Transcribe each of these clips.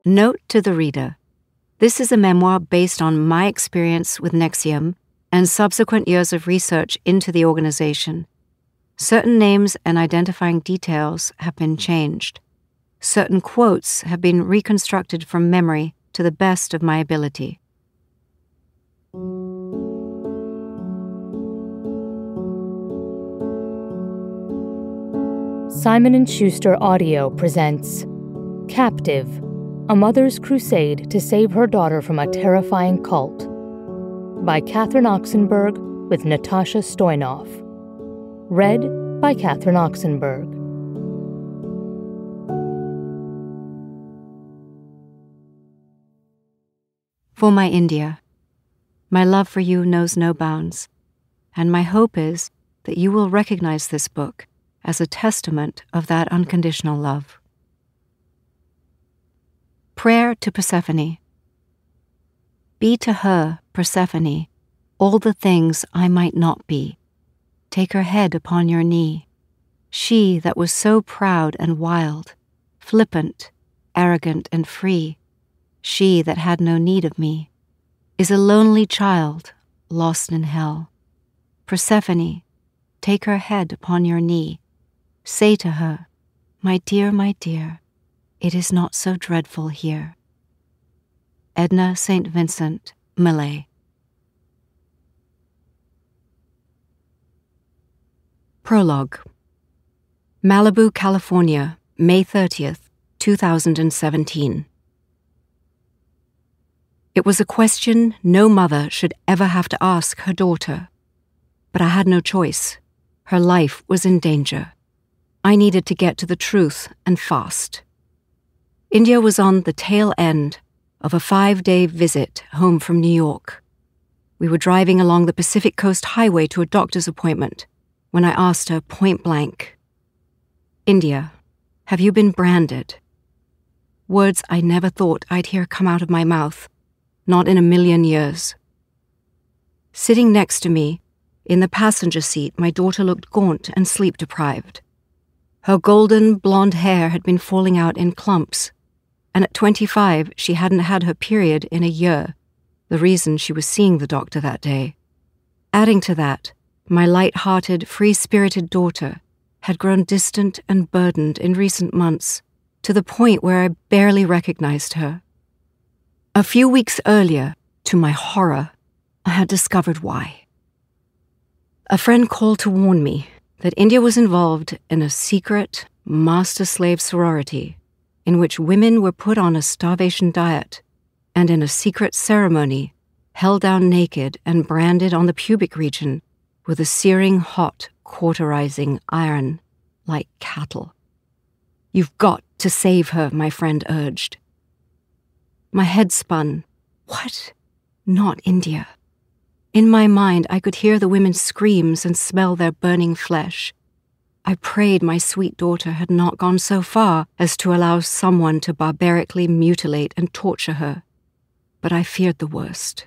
Note to the reader. This is a memoir based on my experience with Nxivm and subsequent years of research into the organization. Certain names and identifying details have been changed. Certain quotes have been reconstructed from memory to the best of my ability. Simon & Schuster Audio presents Captive, A Mother's Crusade to Save Her Daughter from a Terrifying Cult by Catherine Oxenberg with Natasha Stoynoff. Read by Catherine Oxenberg. For my India, my love for you knows no bounds, and my hope is that you will recognize this book as a testament of that unconditional love. Prayer to Persephone. Be to her, Persephone, all the things I might not be. Take her head upon your knee. She that was so proud and wild, flippant, arrogant, and free, she that had no need of me, is a lonely child lost in hell. Persephone, take her head upon your knee. Say to her, my dear, it is not so dreadful here. Edna St. Vincent, Millay. Prologue. Malibu, California, May 30th, 2017. It was a question no mother should ever have to ask her daughter. But I had no choice. Her life was in danger. I needed to get to the truth, and fast. India was on the tail end of a 5-day visit home from New York. We were driving along the Pacific Coast Highway to a doctor's appointment when I asked her point blank, India, have you been branded? Words I never thought I'd hear come out of my mouth, not in a million years. Sitting next to me, in the passenger seat, my daughter looked gaunt and sleep-deprived. Her golden blonde hair had been falling out in clumps, and at 25 she hadn't had her period in a year, the reason she was seeing the doctor that day. Adding to that, my light-hearted, free-spirited daughter had grown distant and burdened in recent months, to the point where I barely recognized her. A few weeks earlier, to my horror, I had discovered why. A friend called to warn me that India was involved in a secret master-slave sorority in which women were put on a starvation diet and in a secret ceremony held down naked and branded on the pubic region with a searing hot, cauterizing iron like cattle. You've got to save her, my friend urged. My head spun. What? Not India. In my mind, I could hear the women's screams and smell their burning flesh. I prayed my sweet daughter had not gone so far as to allow someone to barbarically mutilate and torture her, but I feared the worst.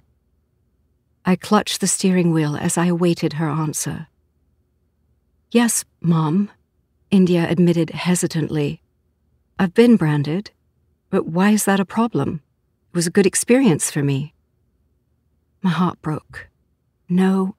I clutched the steering wheel as I awaited her answer. Yes, Mom, India admitted hesitantly. I've been branded, but why is that a problem? It was a good experience for me. My heart broke. No.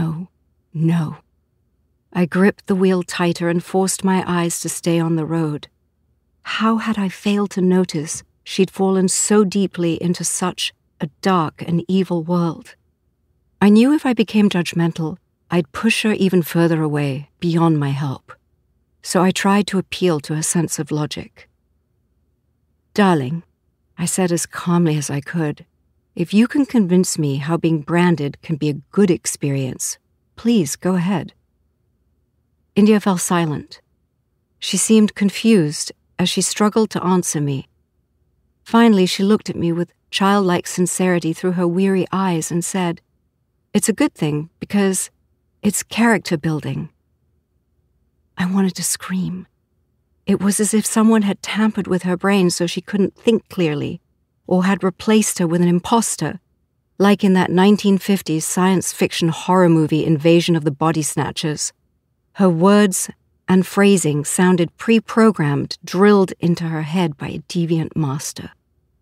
I gripped the wheel tighter and forced my eyes to stay on the road. How had I failed to notice she'd fallen so deeply into such a dark and evil world? I knew if I became judgmental, I'd push her even further away, beyond my help. So I tried to appeal to her sense of logic. Darling, I said as calmly as I could, if you can convince me how being branded can be a good experience, please go ahead. India fell silent. She seemed confused as she struggled to answer me. Finally, she looked at me with childlike sincerity through her weary eyes and said, It's a good thing because it's character building. I wanted to scream. It was as if someone had tampered with her brain so she couldn't think clearly, or had replaced her with an imposter, like in that 1950s science fiction horror movie Invasion of the Body Snatchers. Her words and phrasing sounded pre-programmed, drilled into her head by a deviant master.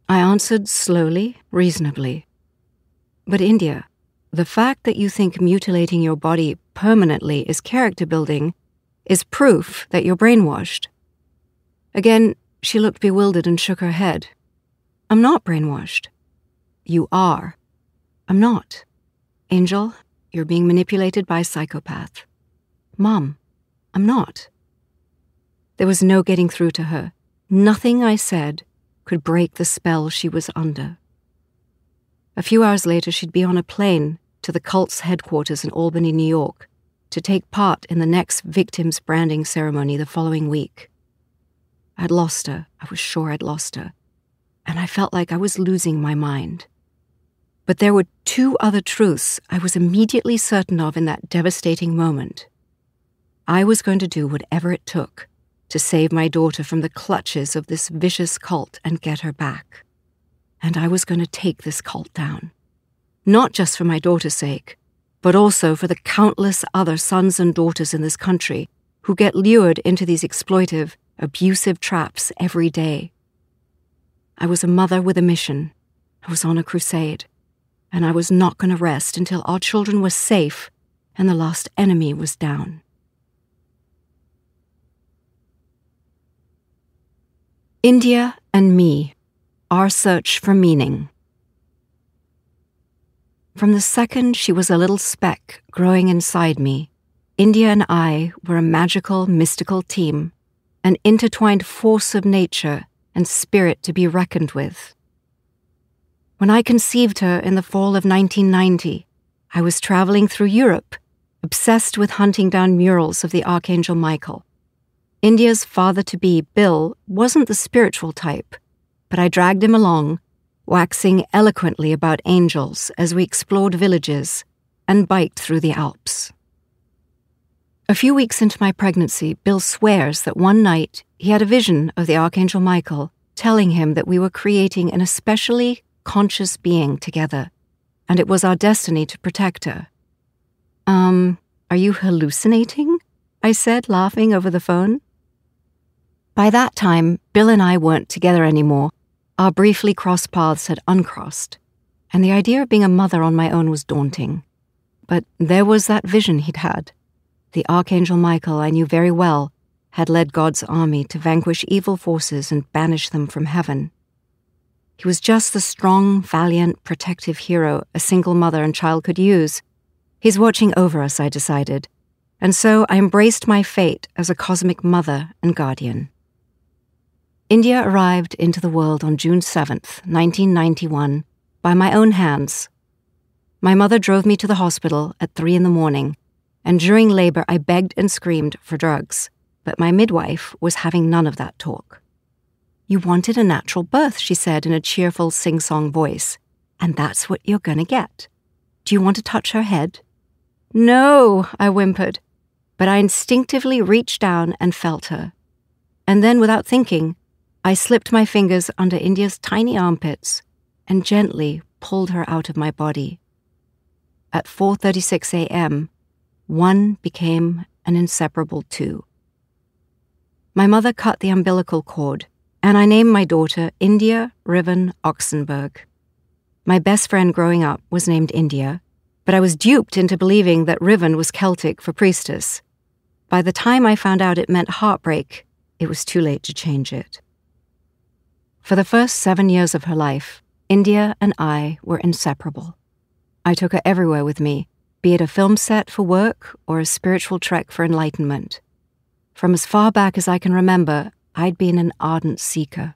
I answered slowly, reasonably. But India, the fact that you think mutilating your body permanently is character building is proof that you're brainwashed. Again, she looked bewildered and shook her head. I'm not brainwashed. You are. I'm not. Angel, you're being manipulated by a psychopath. Mom, I'm not. There was no getting through to her. Nothing I said could break the spell she was under. A few hours later, she'd be on a plane to the cult's headquarters in Albany, New York, to take part in the next victim's branding ceremony the following week. I'd lost her. I was sure I'd lost her. And I felt like I was losing my mind. But there were two other truths I was immediately certain of in that devastating moment. I was going to do whatever it took to save my daughter from the clutches of this vicious cult and get her back. And I was going to take this cult down. Not just for my daughter's sake, but also for the countless other sons and daughters in this country who get lured into these exploitive, abusive traps every day. I was a mother with a mission. I was on a crusade. And I was not going to rest until our children were safe and the last enemy was down. India and me, our search for meaning. From the second she was a little speck growing inside me, India and I were a magical, mystical team, an intertwined force of nature and spirit to be reckoned with. When I conceived her in the fall of 1990, I was traveling through Europe, obsessed with hunting down murals of the Archangel Michael. India's father-to-be, Bill, wasn't the spiritual type, but I dragged him along, waxing eloquently about angels as we explored villages and biked through the Alps. A few weeks into my pregnancy, Bill swears that one night he had a vision of the Archangel Michael telling him that we were creating an especially conscious being together, and it was our destiny to protect her. Are you hallucinating? I said, laughing over the phone. By that time, Bill and I weren't together anymore. Our briefly crossed paths had uncrossed, and the idea of being a mother on my own was daunting. But there was that vision he'd had. The Archangel Michael, I knew very well, had led God's army to vanquish evil forces and banish them from heaven. He was just the strong, valiant, protective hero a single mother and child could use. He's watching over us, I decided, and so I embraced my fate as a cosmic mother and guardian. India arrived into the world on June 7th, 1991, by my own hands. My mother drove me to the hospital at 3 a.m, and during labor I begged and screamed for drugs, but my midwife was having none of that talk. You wanted a natural birth, she said in a cheerful sing-song voice, and that's what you're gonna get. Do you want to touch her head? No, I whimpered, but I instinctively reached down and felt her. And then, without thinking, I slipped my fingers under India's tiny armpits and gently pulled her out of my body. At 4:36 a.m., one became an inseparable two. My mother cut the umbilical cord, and I named my daughter India Riven Oxenberg. My best friend growing up was named India, but I was duped into believing that Riven was Celtic for priestess. By the time I found out it meant heartbreak, it was too late to change it. For the first 7 years of her life, India and I were inseparable. I took her everywhere with me, be it a film set for work or a spiritual trek for enlightenment. From as far back as I can remember, I'd been an ardent seeker.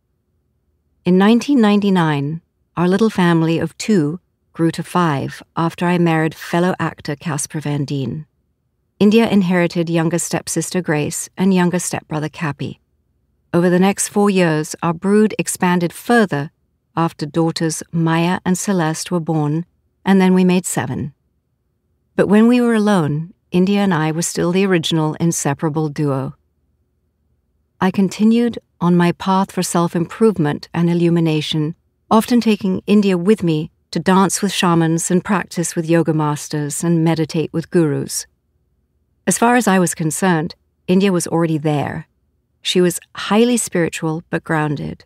In 1999, our little family of 2 grew to 5 after I married fellow actor Casper Van Dien. India inherited younger stepsister Grace and younger stepbrother Cappy. Over the next 4 years, our brood expanded further after daughters Maya and Celeste were born, and then we made 7. But when we were alone, India and I were still the original inseparable duo. I continued on my path for self-improvement and illumination, often taking India with me to dance with shamans and practice with yoga masters and meditate with gurus. As far as I was concerned, India was already there. She was highly spiritual but grounded.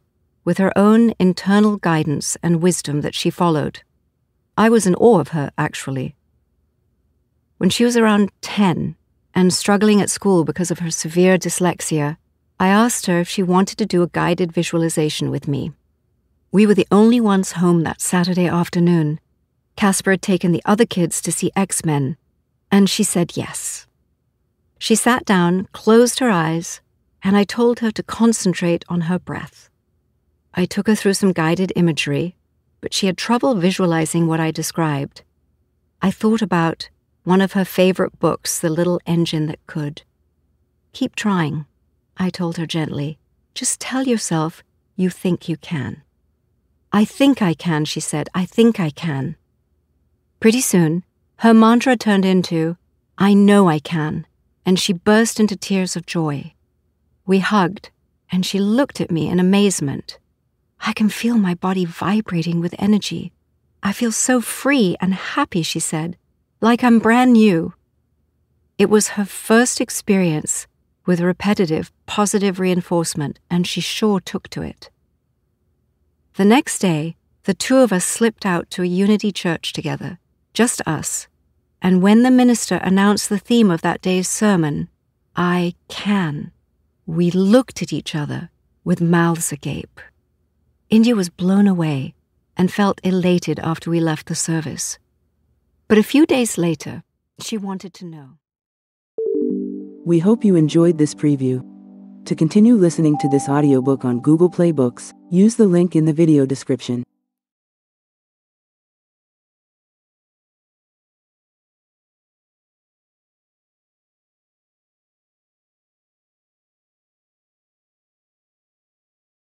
with her own internal guidance and wisdom that she followed. I was in awe of her, actually. When she was around 10 and struggling at school because of her severe dyslexia, I asked her if she wanted to do a guided visualization with me. We were the only ones home that Saturday afternoon. Casper had taken the other kids to see X-Men, and she said yes. She sat down, closed her eyes, and I told her to concentrate on her breath. I took her through some guided imagery, but she had trouble visualizing what I described. I thought about one of her favorite books, The Little Engine That Could. Keep trying, I told her gently. Just tell yourself you think you can. I think I can, she said. I think I can. Pretty soon, her mantra turned into, I know I can, and she burst into tears of joy. We hugged, and she looked at me in amazement. I can feel my body vibrating with energy. I feel so free and happy, she said, like I'm brand new. It was her first experience with repetitive, positive reinforcement, and she sure took to it. The next day, the two of us slipped out to a Unity church together, just us, and when the minister announced the theme of that day's sermon, I can, we looked at each other with mouths agape. India was blown away and felt elated after we left the service. But a few days later, she wanted to know. We hope you enjoyed this preview. To continue listening to this audiobook on Google Play Books, use the link in the video description.